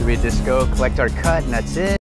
we just go collect our cut and that's it.